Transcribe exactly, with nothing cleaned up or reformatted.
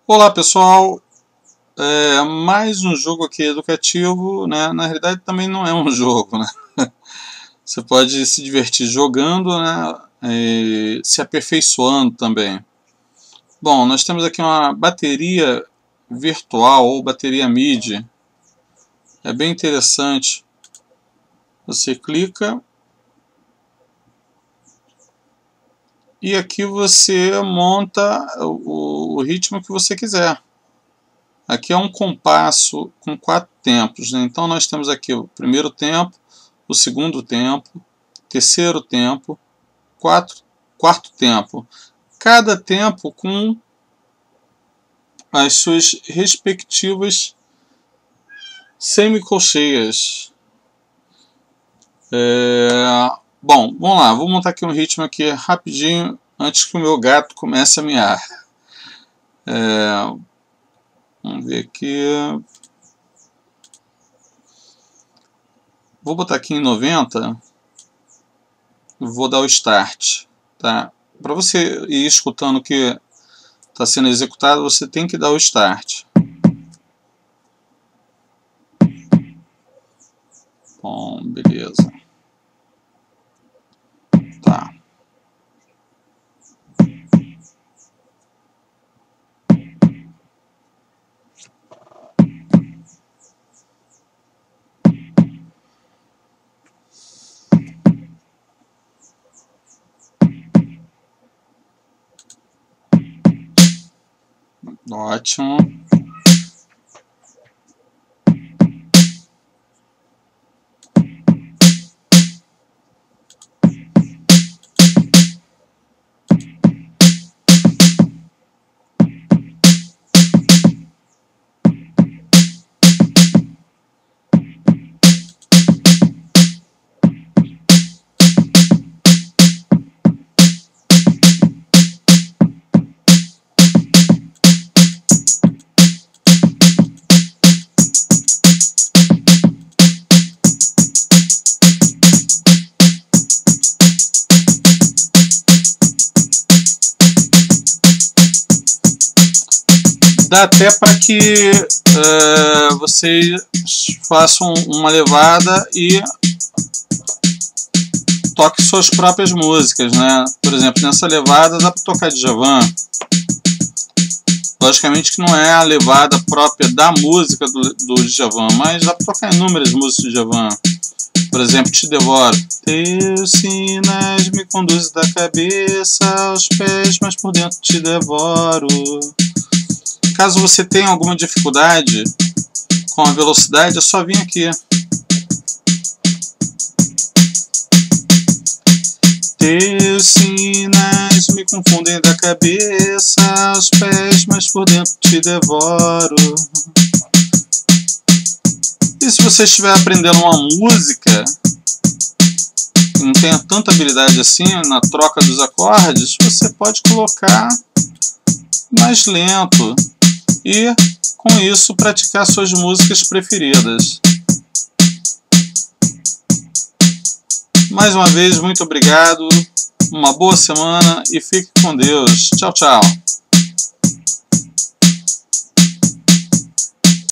Olá pessoal, é, mais um jogo aqui educativo, né? Na realidade também não é um jogo, né? Você pode se divertir jogando, né? E se aperfeiçoando também. Bom, nós temos aqui uma bateria virtual ou bateria MIDI, é bem interessante. Você clica e aqui você monta o, o ritmo que você quiser. Aqui é um compasso com quatro tempos, né? Então nós temos aqui o primeiro tempo, o segundo tempo, terceiro tempo, quatro, quarto tempo. Cada tempo com as suas respectivas semicolcheias. É... Bom, vamos lá, vou montar aqui um ritmo aqui rapidinho antes que o meu gato comece a miar. É... Vamos ver aqui. Vou botar aqui em noventa. Vou dar o start. Tá? Para você ir escutando o que está sendo executado, você tem que dar o start. Bom, beleza. Tá. Ótimo. Dá até para que uh, vocês façam uma levada e toque suas próprias músicas, né? Por exemplo, nessa levada dá para tocar Djavan. Logicamente que não é a levada própria da música do, do Djavan, mas dá para tocar inúmeras músicas do Djavan. Por exemplo, Te Devoro. Teus sinais me conduzem da cabeça aos pés, mas por dentro te devoro. Caso você tenha alguma dificuldade com a velocidade, é só vir aqui. Teus sinais me confundem da cabeça aos pés, mas por dentro te devoro. E se você estiver aprendendo uma música e não tenha tanta habilidade assim na troca dos acordes, você pode colocar mais lento e com isso praticar suas músicas preferidas. Mais uma vez, muito obrigado, uma boa semana e fique com Deus. Tchau, tchau.